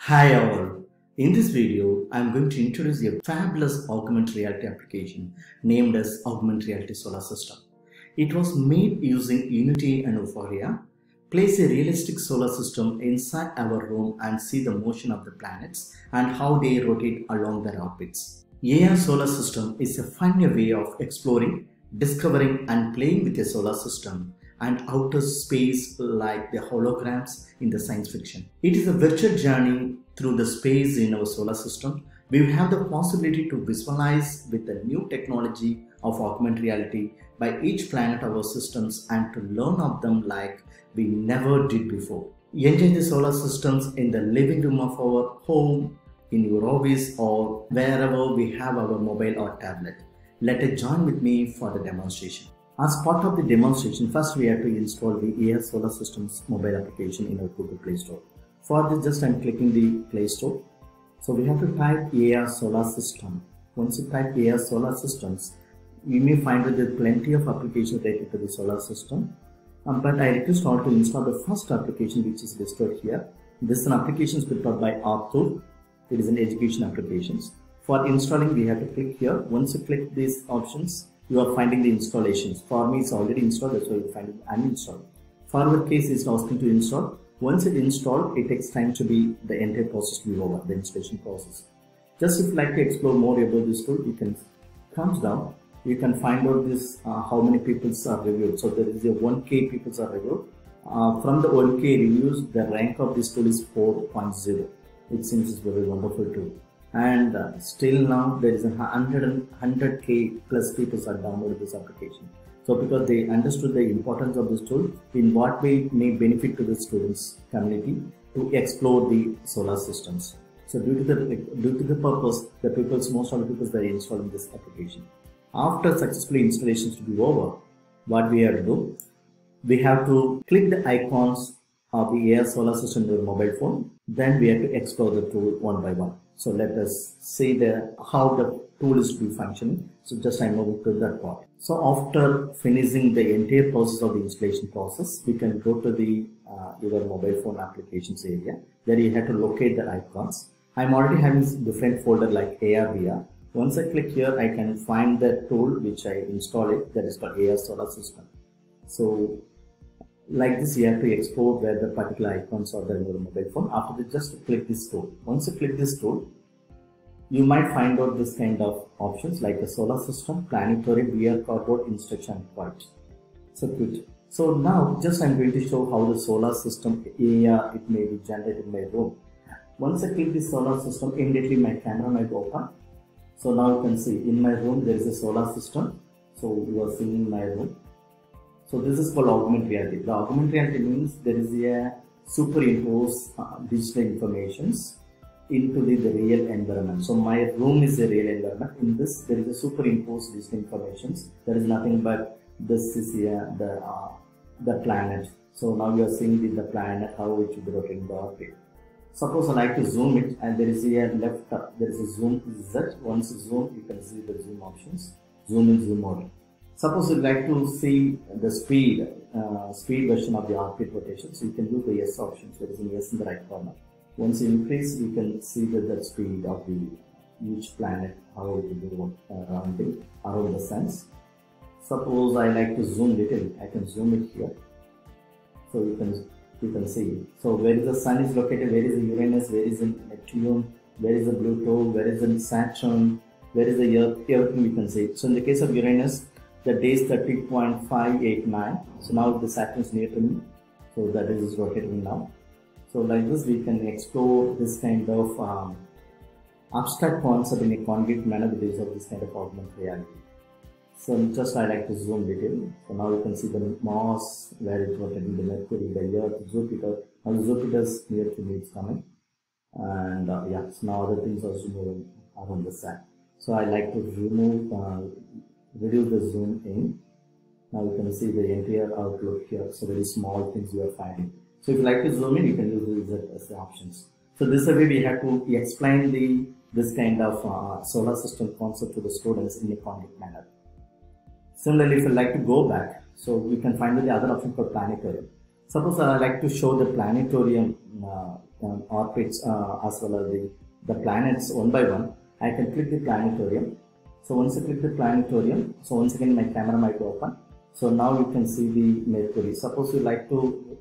Hi all. In this video, I'm going to introduce a fabulous augmented reality application named as Augmented Reality Solar System. It was made using Unity and Euphoria. Place a realistic solar system inside our room and see the motion of the planets and how they rotate along their orbits. AR solar system is a fun way of exploring, discovering and playing with a solar system and outer space like the holograms in the science fiction. It is a virtual journey through the space in our solar system. We have the possibility to visualize with the new technology of augmented reality by each planet of our systems and to learn of them like we never did before. Enjoy the solar systems in the living room of our home, in your office or wherever we have our mobile or tablet. Let it join with me for the demonstration. As part of the demonstration, first we have to install the AR Solar Systems mobile application in our Google Play Store. For this, just I'm clicking the Play Store. So we have to type AR Solar System. Once you type AR Solar Systems, you may find that there are plenty of applications related to the solar system. But I request all to install the first application which is listed here. This is an application built out by Arthur. It is an education applications. For installing, we have to click here. Once you click these options, you are finding the installations. For me, it's already installed, that's why you find it uninstalled. For our case, it's asking to install. Once it installed, it takes time to be the entire process to be over, the installation process. Just if you like to explore more about this tool, you can come down. You can find out this how many people are reviewed. So there is a 1K people are reviewed. From the 1K reviews, the rank of this tool is 4.0. It seems it's very wonderful tool. And still now there is a 100K plus people are downloaded this application. So because they understood the importance of this tool, in what way may benefit to the students community to explore the solar systems. So due to the purpose, most of the people are installing this application. After successfully installations to be over, what we have to do, we have to click the icons of the AR solar system in your mobile phone. Then we have to explore the tool one by one. So let us see how the tool is to be functioning. So just I'm moving to that part. So after finishing the entire process of the installation process, we can go to the your mobile phone applications area. There you have to locate the icons. I'm already having different folder like AR VR. Once I click here, I can find the tool which I install it, that is called AR Solar System. So like this, you have to explore where the particular icons are there in your mobile phone. After that, just click this tool. Once you click this tool, you might find out this kind of options like a solar system, planetary, VR cardboard, instruction part. So good. So now just I'm going to show how the solar system AR it may be generated in my room. Once I click this solar system, immediately my camera might open. So now you can see in my room there is a solar system. So you are seeing in my room. So this is called augmented reality. The augmented reality means there is a superimpose digital informations into the real environment. So my room is a real environment. In this there is a superimposed digital informations. There is nothing but this is the planet. So now you are seeing the planet how it should be rotating the orbit. Suppose I like to zoom it and there is a left there is a zoom Z. Once you zoom, you can see the zoom options. Zoom in, zoom out. Suppose you'd like to see the speed version of the orbit rotation, so you can use the S options. There is an S in the right corner. Once you increase, you can see the speed of each planet, how it will be around the sun. Suppose I like to zoom little, I can zoom it here. So you can see. So where is the sun is located, where is the Uranus, where is the Neptune, where is the Pluto, where is the Saturn, where is the Earth, everything we can see. So in the case of Uranus, the day is 30.589. So now the Saturn is near to me. So that is rotating now. So like this, we can explore this kind of abstract concept in a concrete manner with the use of this kind of augmented reality. So just I like to zoom little. So now you can see the Mars, where it's rotating, the Mercury, the Earth, Jupiter. Now Jupiter is near to me, it's coming. And yeah, so now other things are moving around the sun. So I like to reduce the zoom in. Now you can see the entire outlook here. So very small things you are finding. So if you like to zoom in, you can use these as the options. So this is the way we have to explain this kind of solar system concept to the students in a concrete manner. Similarly, if you like to go back, so we can find the other option called planetarium. Suppose I like to show the planetarium orbits as well as the planets one by one, I can click the planetarium. So once I click the planetarium, so once again my camera might open. So now you can see the Mercury. Suppose you like to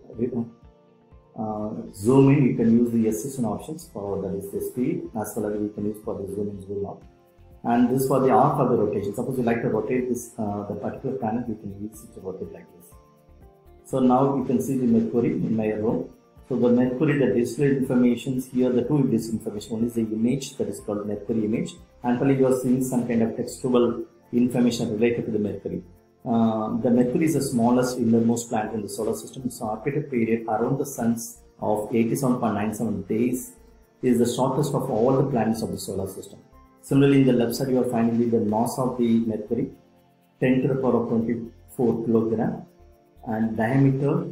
zoom in, you can use the assistant options for that is the speed, as well as you can use for the zoom in, zoom out. And this for the arc of the rotation. Suppose you like to rotate this the particular planet, you can use it to rotate like this. So now you can see the Mercury in my room. So the Mercury, the displayed information here, the two displayed information. One is the image that is called Mercury image, and finally you are seeing some kind of textual information related to the Mercury. The Mercury is the smallest innermost planet in the solar system. Its orbital period around the Sun's of 87.97 days is the shortest of all the planets of the solar system. Similarly, in the left side, you are finding the mass of the Mercury, 10 to the power of 24 kilogram, and diameter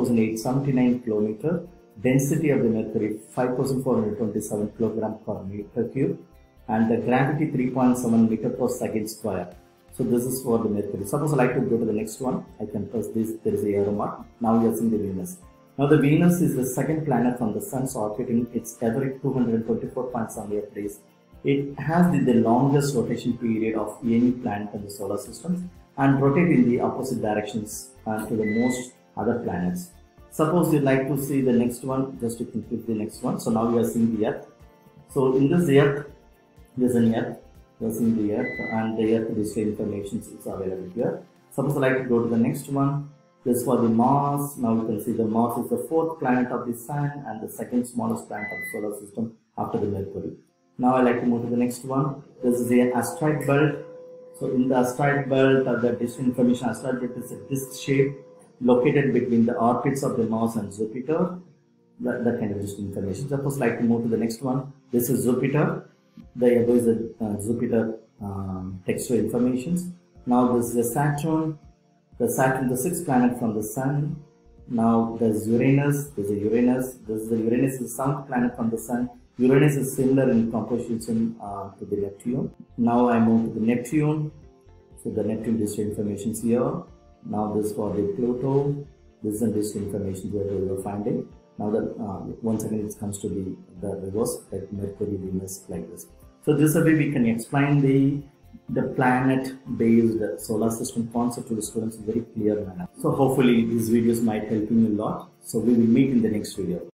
4,879 kilometer. Density of the Mercury 5,427 kilogram per meter cube, and the gravity 3.7 meter per second square. So this is for the Mercury. Suppose I like to go to the next one, I can press this. There is a arrow mark. Now you are seeing the Venus. Now the Venus is the second planet from the Sun's orbit in its every 224.78 days. It has the longest rotation period of any planet in the solar system and rotate in the opposite directions to the most other planets. Suppose you like to see the next one, just you can click the next one. So now you are seeing the Earth. So in this Earth, there is an Earth. You are seeing the Earth, and the Earth display information is available here. Suppose I like to go to the next one. This is for the Mars. Now you can see the Mars is the fourth planet of the Sun and the second smallest planet of the solar system after the Mercury. Now I like to move to the next one. This is an asteroid belt. So in the asteroid belt, the distant information, asteroid belt is a disc shape located between the orbits of the Mars and Jupiter. That kind of distant information. Suppose I like to move to the next one. This is Jupiter. The above is the Jupiter textual information. Now this is the Saturn. The Saturn, the sixth planet from the Sun. Now there's Uranus. There's a Uranus. This is the Uranus, is the seventh planet from the Sun. Uranus is similar in composition to the Neptune. Now I move to the Neptune. So the Neptune display information is here. Now this for the Pluto. This is the display information where we are finding. Now that once again it comes to the reverse, like Mercury, Venus, like this. So this way we can explain the planet-based solar system concept to the students in very clear manner. So hopefully these videos might help you a lot. So we will meet in the next video.